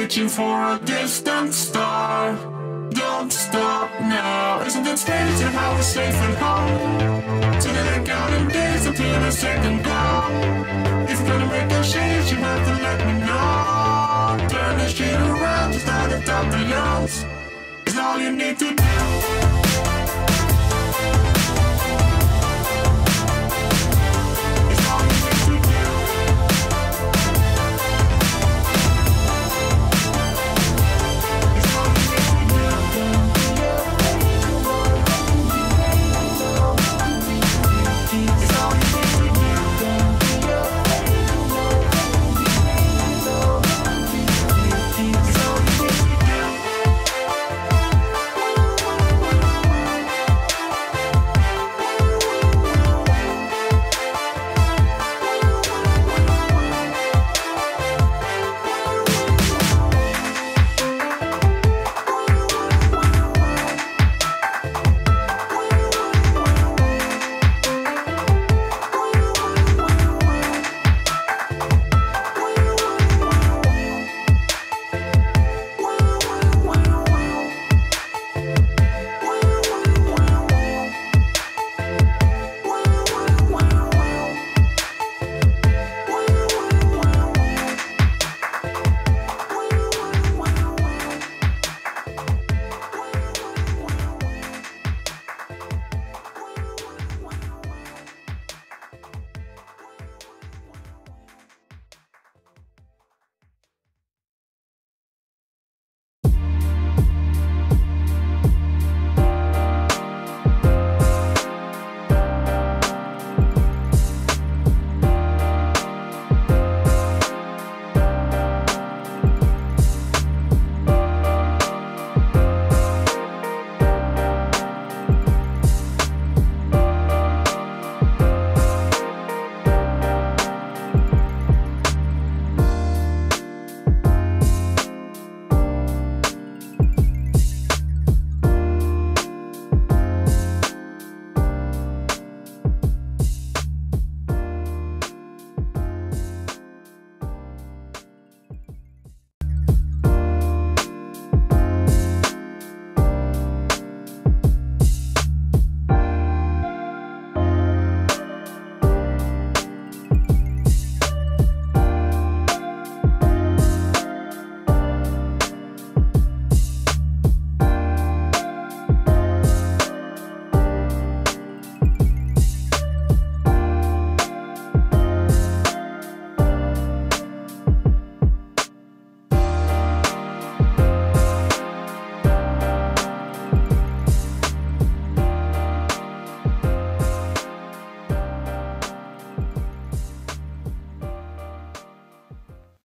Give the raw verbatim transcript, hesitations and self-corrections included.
reaching for a distant star. Don't stop now. Isn't it strange how we're safe at home? Sitting and counting days until the second go. If you're gonna make a change, you have to let me know. Turn the shit around, just start at the top of yours. It's all you need to do.